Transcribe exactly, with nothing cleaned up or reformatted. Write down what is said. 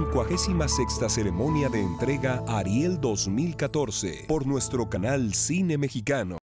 cincuagésima sexta ceremonia de entrega Ariel dos mil catorce por nuestro canal Cine Mexicano.